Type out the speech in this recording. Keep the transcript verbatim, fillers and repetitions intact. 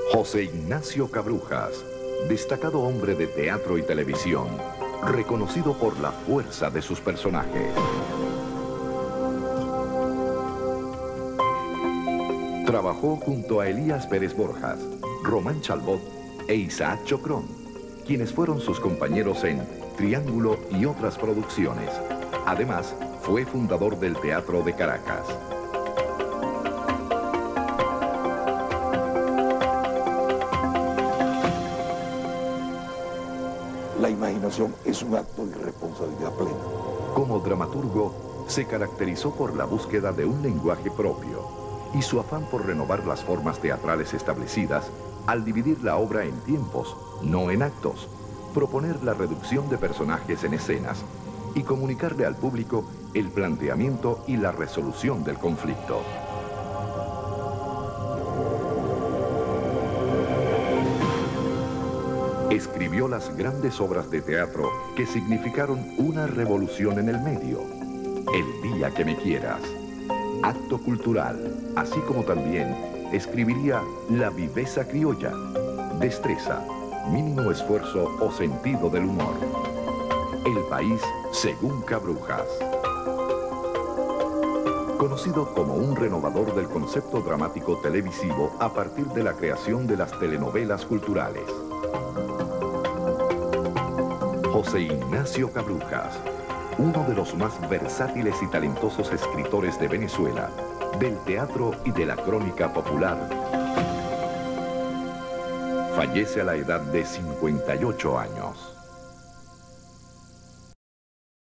José Ignacio Cabrujas, destacado hombre de teatro y televisión, reconocido por la fuerza de sus personajes. Trabajó junto a Elías Pérez Borjas, Román Chalbot e Isaac Chocrón, quienes fueron sus compañeros en Triángulo y otras producciones. Además, fue fundador del Teatro de Caracas. La imaginación es un acto de responsabilidad plena. Como dramaturgo, se caracterizó por la búsqueda de un lenguaje propio y su afán por renovar las formas teatrales establecidas al dividir la obra en tiempos, no en actos, proponer la reducción de personajes en escenas y comunicarle al público el planteamiento y la resolución del conflicto. Escribió las grandes obras de teatro que significaron una revolución en el medio. El día que me quieras, Acto Cultural, así como también escribiría La viveza criolla, Destreza, Mínimo esfuerzo o sentido del humor. El país según Cabrujas. Conocido como un renovador del concepto dramático televisivo a partir de la creación de las telenovelas culturales. José Ignacio Cabrujas, uno de los más versátiles y talentosos escritores de Venezuela, del teatro y de la crónica popular. Fallece a la edad de cincuenta y ocho años.